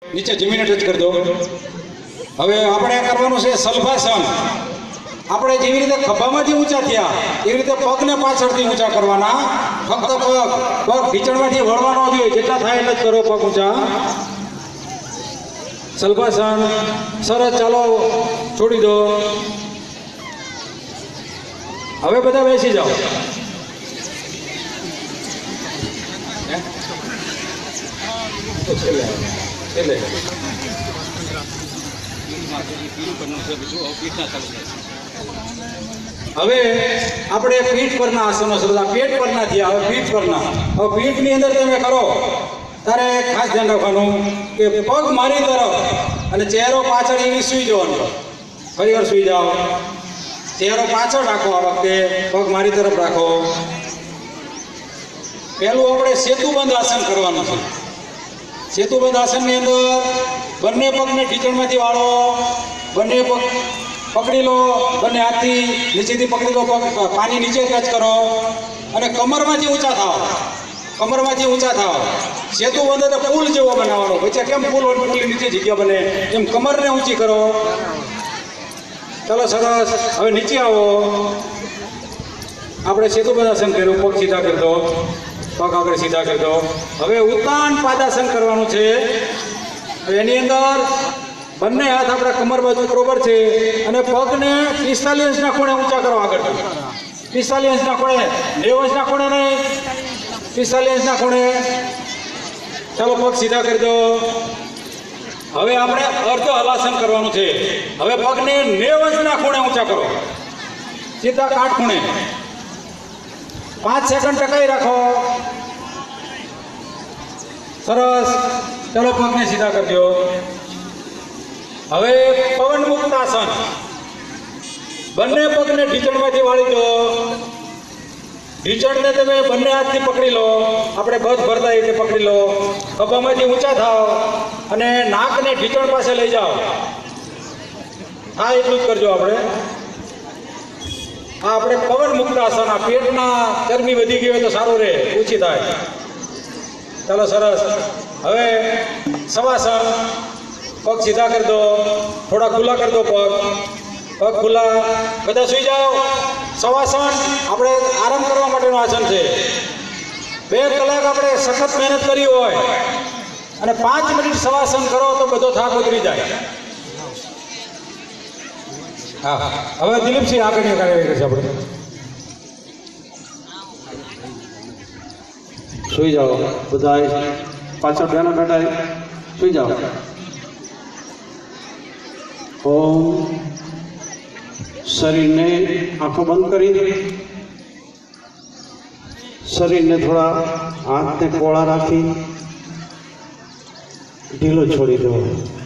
નીચે જમીને ટચ કરી દો। હવે આપણે કરવાનું છે સલ્ફાસન। આપણે જેવી રીતે ખભામાંથી ઊંચા થયા એવી રીતે પગને પાછળથી ઊંચા કરવાના। ફક્ત પગ ઢીચણમાંથી વળવાનો જોઈએ, જેટલા થાય એટલા જ કરો પગ ઊંચા। સલ્ફાસન સરસ, ચાલો છોડી દો। હવે બધા બેસી જાઓ। હવે આપણે પીઠ પરના આસનો શરૂ, પેટ પરના થયા, હવે પીઠ પરના। હવે પીઠની અંદર તમે કરો ત્યારે ખાસ ધ્યાન રાખવાનું કે પગ મારી તરફ અને ચહેરો પાછળ એવી સૂઈ જવાનો। ફરી વાર સૂઈ જાઓ, ચહેરો પાછળ રાખો, આ વખતે પગ મારી તરફ રાખો। પહેલું આપણે સેતુબંધ આસન કરવાનું છે। સેતુબંધ આસનની અંદર બંને પગને ઢીચણમાંથી વાળો, બંને પગ પકડી લો, બંને હાથથી નીચેથી પકડી લો, પગ પાની નીચે ટચ કરો અને કમરમાંથી ઊંચા થાવ। કમરમાંથી ઊંચા થાવ। સેતુબંધ એટલે પુલ જેવો બનાવવાનો। પછી કેમ પુલ હોય, પુલની નીચે જગ્યા બને એમ કમરને ઊંચી કરો। ચાલો સરસ, હવે નીચે આવો। આપણે સેતુબંધ આસન કર્યું, પગ સીધા કરી દો, પગ આગળ સીધા કરી દો। હવે ઉત્તાન પાદાસન કરવાનું છે। એની અંદર બંને હાથ આપણા કમર બાજુ બરોબર છે અને પગને 45 અંશના ખૂણે ઊંચા કરો આગળથી। 45 અંશના ખૂણે, 90 અંશના ખૂણે નહીં, 45 અંશના ખૂણે। ચાલો પગ સીધા કરી દો। હવે આપણે અર્ધ હલાસન કરવાનું છે। હવે પગને 90 અંશના ખૂણે ઊંચા કરો, સીધા કાટ ખૂણે। 5 સેકન્ડ ટકાઈ રાખો। સરસ, ચાલો પગને સીધા કરજો। હવે પવન મુક્ત આસન। બંને પગને ઢીચણમાંથી વાળી દો। ઢીચણને તમે બંને હાથથી પકડી લો, આપણે બધ ભરતા એ રીતે પકડી લો। ખભામાંથી ઊંચા થાવ અને નાકને ઢીચણ પાસે લઈ જાઓ। હા, એટલું જ કરજો આપણે। આ આપણે પવન મુક્ત આસન। આ પેટના ચરબી વધી ગઈ હોય તો સારું રહે, ઓછી થાય। ચાલો સરસ, હવે શવાસન। પગ સીધા કરી દો, થોડા ખુલ્લા કરી દો, પગ ખુલ્લા, બધા સૂઈ જાઓ। શવાસન આપણે આરામ કરવા માટેનું આસન છે। 2 કલાક આપણે સખત મહેનત કરી હોય અને 5 મિનિટ શવાસન કરો તો બધો થાક ઉતરી જાય। હા, હવે દિલીપસિંહ આગળની કાર્યવાહી કરશે આપણે। સુઈ જાઓ બધા, પાછળ બેનો બેઠા સુઈ જાઓ। ઓમ, શરીરને આંખો બંધ કરી, શરીરને થોડા હાથને કોળા રાખી ઢીલો છોડી દો।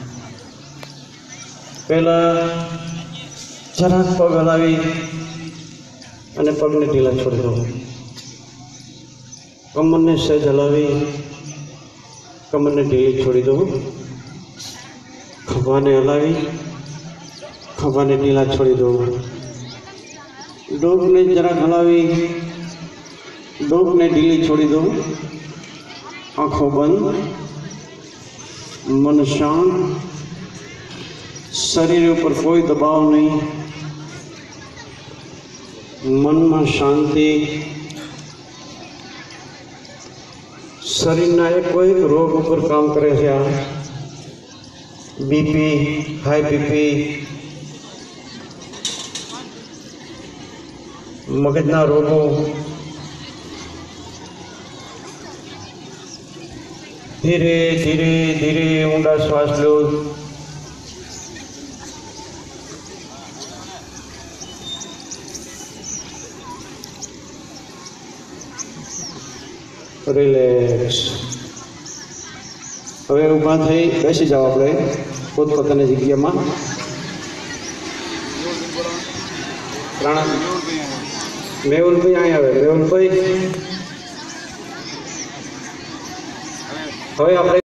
પહેલા જરાક પગ હલાવી અને પગને ઢીલા છોડી દો। કમરને સહેજ હલાવી કમરને ઢીલી છોડી દો। ખભાને હલાવી ખભાને ઢીલા છોડી દો। ડોકને જરાક હલાવી ડોકને ઢીલી છોડી દો। આંખો બંધ, મન શાંત, શરીર ઉપર કોઈ દબાવ નહીં, મનમાં શાંતિ। શરીરના કોઈ રોગ ઉપર કામ કરે છે। આ બીપી, હાઈ બીપી, મગજના રોગો, ધીરે ધીરે ધીરે ઊંડા શ્વાસ લો। રિલેક્સ। હવે ઊભા થઈ બેસી જાઓ આપણે પોતપોતાની જગ્યામાં। પ્રાણાયામ મેહુલભાઈ અહીં આવે। મેહુલભાઈ, હવે આપણે